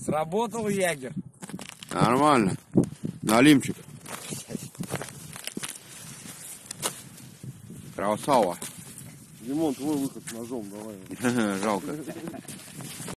Сработал ягер. Нормально. Налимчик. Красава. Димон, твой выход с ножом давай. Жалко.